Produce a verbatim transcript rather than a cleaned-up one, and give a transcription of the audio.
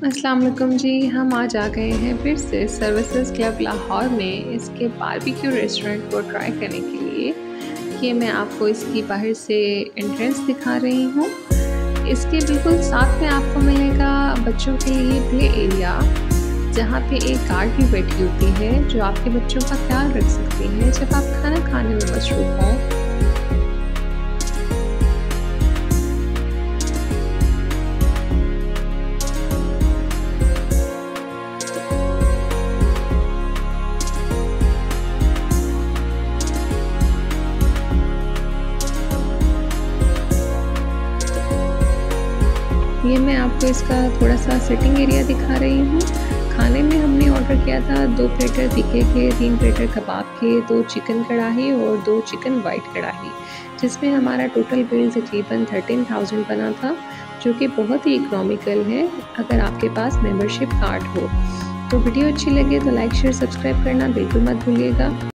अस्सलाम वालेकुम जी। हम आज आ गए हैं फिर से सर्विसेज क्लब लाहौर में इसके बारबेक्यू रेस्टोरेंट को ट्राई करने के लिए। ये मैं आपको इसकी बाहर से एंट्रेंस दिखा रही हूँ। इसके बिल्कुल साथ में आपको मिलेगा बच्चों के लिए प्ले एरिया, जहाँ पे एक गार्ड भी बैठी होती है जो आपके बच्चों का ख्याल रख सकती है जब आप खाना खाने में मसरूफ़ हों। ये मैं आपको इसका थोड़ा सा सिटिंग एरिया दिखा रही हूँ। खाने में हमने ऑर्डर किया था दो प्लेटर तीखे के, तीन प्लेटर कबाब के, दो चिकन कढ़ाई और दो चिकन वाइट कढ़ाई, जिसमें हमारा टोटल बिल तकरीबन थर्टीन थाउजेंड बना था, जो कि बहुत ही इकोनॉमिकल है अगर आपके पास मेंबरशिप कार्ड हो। तो वीडियो अच्छी लगे तो लाइक शेयर सब्सक्राइब करना बिल्कुल मत भूलिएगा।